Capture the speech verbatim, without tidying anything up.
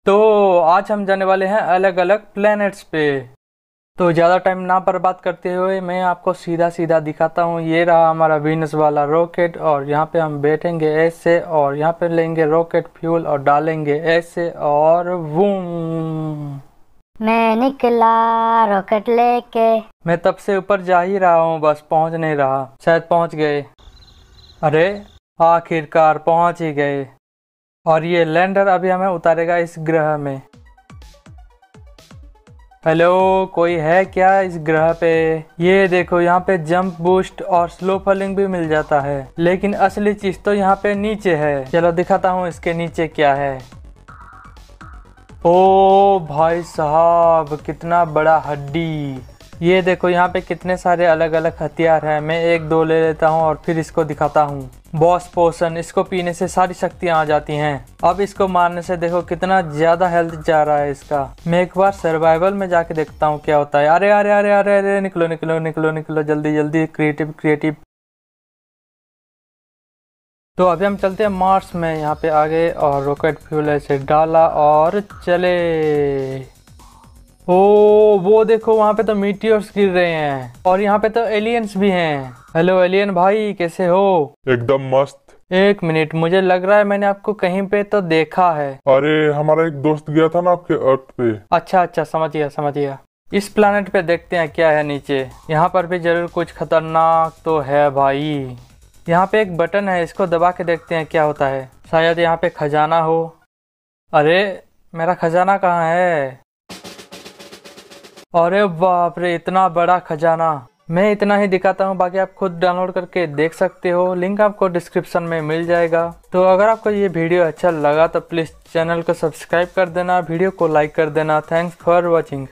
तो आज हम जाने वाले हैं अलग अलग प्लैनेट्स पे। तो ज़्यादा टाइम ना बर्बाद करते हुए मैं आपको सीधा सीधा दिखाता हूँ। ये रहा हमारा वीनस वाला रॉकेट और यहाँ पे हम बैठेंगे ऐसे और यहाँ पे लेंगे रॉकेट फ्यूल और डालेंगे ऐसे और वूम। मैं निकला रॉकेट लेके। मैं तब से ऊपर जा ही रहा हूँ, बस पहुँच नहीं रहा। शायद पहुँच गए। अरे आखिरकार पहुँच ही गए। और ये लैंडर अभी हमें उतारेगा इस ग्रह में। हेलो, कोई है क्या इस ग्रह पे? ये देखो, यहाँ पे जंप बूस्ट और स्लो फॉलिंग भी मिल जाता है, लेकिन असली चीज तो यहाँ पे नीचे है। चलो दिखाता हूँ इसके नीचे क्या है। ओ भाई साहब, कितना बड़ा हड्डी। ये देखो यहाँ पे कितने सारे अलग अलग हथियार हैं। मैं एक दो ले लेता हूँ और फिर इसको दिखाता हूँ। बॉस पोशन, इसको पीने से सारी शक्तियाँ आ जाती हैं। अब इसको मारने से देखो कितना ज्यादा हेल्थ जा रहा है इसका। मैं एक बार सर्वाइवल में जाके देखता हूँ क्या होता है। अरे अरे अरे अरे अरे निकलो निकलो निकलो निकलो जल्दी जल्दी। Creative creative. तो अभी हम चलते हैं मार्स में। यहाँ पे आगे और रॉकेट फ्यूल ऐसे डाला और चले। ओ वो देखो, वहाँ पे तो मीटियोर्स गिर रहे हैं और यहाँ पे तो एलियंस भी हैं। हेलो एलियन भाई, कैसे हो? एकदम मस्त। एक मिनट, मुझे लग रहा है मैंने आपको कहीं पे तो देखा है। अरे हमारा एक दोस्त गया था ना आपके अर्थ पे। अच्छा अच्छा, समझ गया समझ गया। इस प्लानट पे देखते हैं क्या है नीचे। यहाँ पर भी जरूर कुछ खतरनाक तो है भाई। यहाँ पे एक बटन है, इसको दबा के देखते हैं क्या होता है। शायद यहाँ पे खजाना हो। अरे मेरा खजाना कहाँ है? अरे बाप रे, इतना बड़ा खजाना। मैं इतना ही दिखाता हूँ, बाकी आप खुद डाउनलोड करके देख सकते हो। लिंक आपको डिस्क्रिप्शन में मिल जाएगा। तो अगर आपको ये वीडियो अच्छा लगा तो प्लीज़ चैनल को सब्सक्राइब कर देना, वीडियो को लाइक कर देना। Thanks for watching.